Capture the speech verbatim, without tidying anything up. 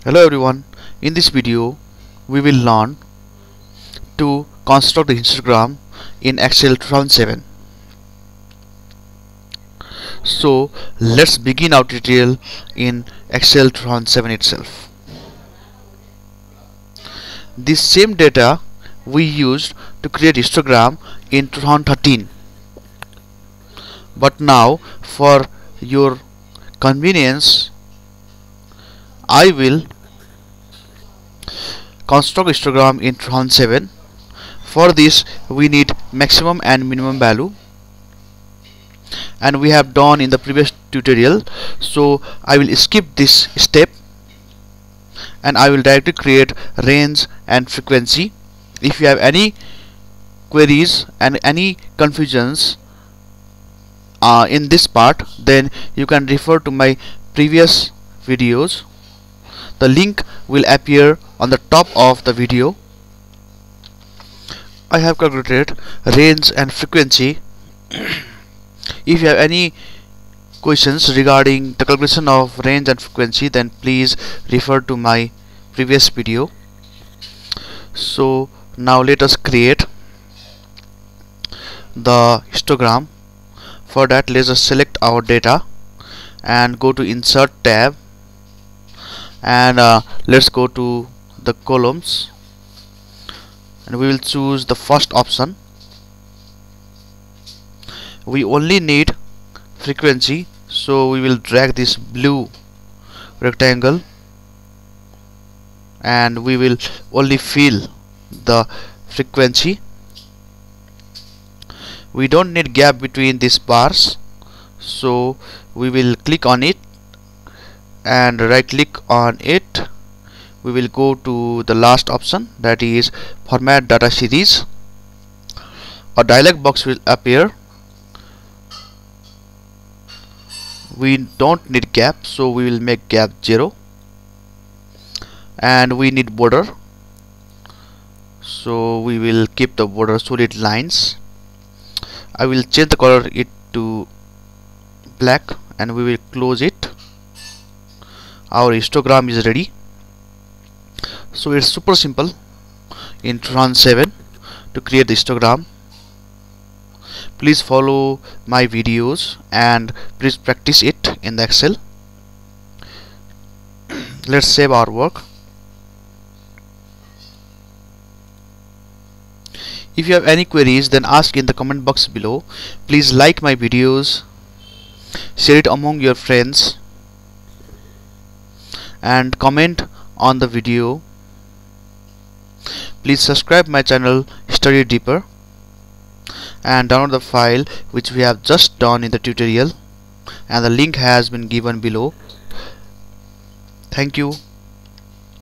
Hello everyone, in this video we will learn to construct the histogram in Excel two thousand seven. So let's begin our tutorial in Excel two thousand seven itself. This same data we used to create histogram in two thousand thirteen, but now for your convenience I will construct histogram in two thousand seven. For this we need maximum and minimum value, and we have done in the previous tutorial, so I will skip this step and I will directly create range and frequency. If you have any queries and any confusions uh, in this part, then you can refer to my previous videos. The link will appear on the top of the video. I have calculated range and frequency. If you have any questions regarding the calculation of range and frequency, then please refer to my previous video. So now let us create the histogram. For that, let us select our data and go to Insert tab, and uh, let's go to the columns, and we will choose the first option. We only need frequency, so we will drag this blue rectangle and we will only fill the frequency. We don't need gap between these bars, so we will click on it and right click on it. We will go to the last option, that is format data series. A dialog box will appear. We don't need gap, so we will make gap zero, and we need border, so we will keep the border solid lines. I will change the color it to black and we will close it. Our histogram is ready. So it's super simple in two thousand seven to create the histogram. Please follow my videos and please practice it in the Excel. Let's save our work. If you have any queries, then ask in the comment box below. Please like my videos, share it among your friends, and comment on the video. Please subscribe my channel Study Deeper and download the file which we have just done in the tutorial, and the link has been given below. Thank you.